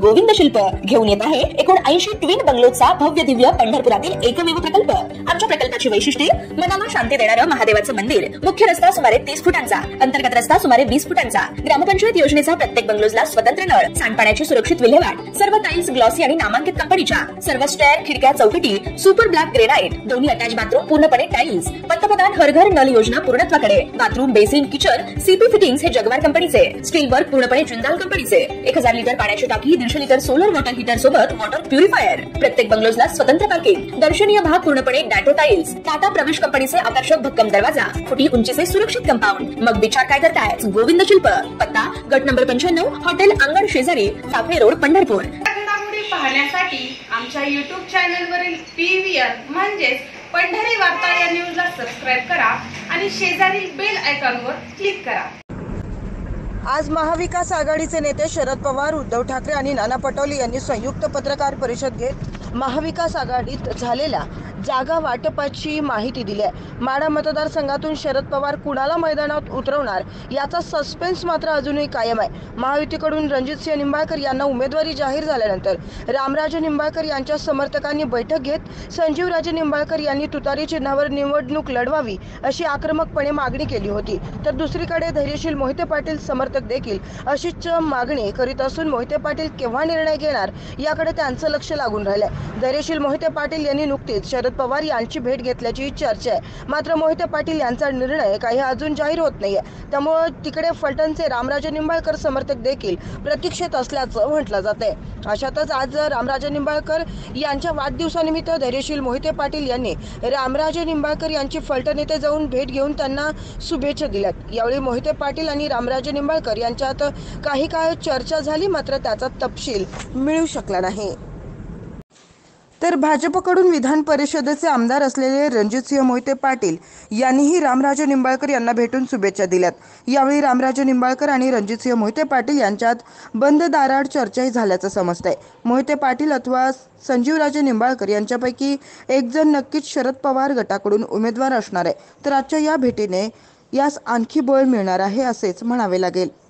गोविंद शिल्प घेऊन येत आहे 79 ट्विन बंगलोचा भव्य दिव्य पंढरपुरातील एकमेव प्रकल्प। आमच्या प्रकल्पाची वैशिष्ट्ये मनाला शांती देणारं महादेवाचं मंदिर, मुख्य रस्ता सुमारे 30 फुटांचा, अंतर्गत रस्ता सुमारे 20 फुटांचा, ग्रामपंचायत योजनेचा प्रत्येक बंगलोजला स्वतंत्र नळ, सांडपाण्याची सुरक्षित विल्हेवाट, सर्व टाइल्स ग्लॉसी आणि नामांकित कंपनीच्या, सर्व स्टेअर, खिडक्या, चौकटी सुपर ब्लॅक ग्रेनाइट, दोन्ही अटॅच बाथरूम पूर्णपणे टाइल्स, पंतप्रधान हर घर नल योजना पूर्णत्वाकडे, bathroom, basin, kitchen CP fittings हे जगवार कंपनीचे, स्टील वर्क पूर्णपणे जिंदाल कंपनीचे, 1000 लिटर पाण्याची टाकी, 150 लिटर सोलर वॉटर हीटर सोबत वॉटर प्युरिफायर, प्रत्येक बंगलोजला स्वतंत्र पार्किंग, दर्शनीय भाग पूर्णपणे डॅटो टाइल्स, टाटा प्रवेश कंपनीचे आकर्षक भक्कम दरवाजा, फुटी उंचीचे सुरक्षित कंपाऊंड। मग विचार काय करताय? गोविंद शिल्प, पत्ता गट नंबर 95, हॉटेल अंगण शेजारी, साखरे रोड, पंढरपूर। घडामोडी पाहण्यासाठी आमच्या YouTube चॅनलवरील PVR म्हणजेच पंढरी वार्ता या न्यूजला सबस्क्राइब करा आणि शेजारील बेल आयकॉनवर क्लिक करा। आज महाविकास आघाडीचे नेते शरद पवार, उद्धव ठाकरे आणि नाना पटोले यांनी संयुक्त पत्रकार परिषद घेत महाविकास आघाडीत झालेल्या जागा वाटपाची माहिती दिली आहे। माढा मतदारसंघातून शरद पवार कुणाला मैदानात उतरवणार याचा सस्पेन्स मात्र अजूनही कायम आहे। महायुतीकडून रणजितसिंह निंबाळकर यांना उमेदवारी जाहीर झाल्यानंतर रामराजे निंबाळकर यांच्या समर्थकांनी बैठक घेत संजीवराजे निंबाळकर यांनी तुतारी चिन्हावर निवडणूक लढवावी अशी आक्रमकपणे मागणी केली होती। तर दुसरीकडे धैर्यशील मोहिते पाटील समर्थक देखील अशीच मागणी करीत असून मोहिते पाटील केव्हा निर्णय घेणार याकडे त्यांचं लक्ष लागून राहिलंय। धैर्यशील मोहिते पाटील यांनी नुकतीच शरद पवार यांची भेट घेतल्याची चर्चा आहे, मात्र मोहिते पाटील यांचा निर्णय काही अजून जाहीर होत नाहीये। त्यामुळे तिकडे फलटणचे रामराजे निंबाळकर समर्थक देखील प्रतीक्षेत असल्याचं म्हटलं जातंय। अशातच आज रामराजे निंबाळकर यांच्या वाढदिवसानिमित्त धैर्यशील मोहिते पाटील यांनी रामराजे निंबाळकर यांची फलटण येथे जाऊन भेट घेऊन त्यांना शुभेच्छा दिल्यात। यावेळी मोहिते पाटील आणि रामराजे निंबाळकर यांच्यात काही काळ चर्चा झाली, मात्र त्याचा तपशील मिळू शकला नाही। तर भाजपकडून विधान परिषदेचे आमदार असलेले रणजितसिंह मोहिते पाटील यांनीही रामराजे निंबाळकर यांना भेटून शुभेच्छा दिल्यात। यावेळी रामराजे निंबाळकर आणि रणजितसिंह मोहिते पाटील यांच्यात बंद दाराआड चर्चाही झाल्याचं समजतंय। मोहिते पाटील अथवा संजीवराजे निंबाळकर यांच्यापैकी एक जण नक्कीच शरद पवार गटाकडून उमेदवार असणार आहे। तर आजच्या या भेटीने यास आणखी बळ मिळणार आहे असेच म्हणावे लागेल।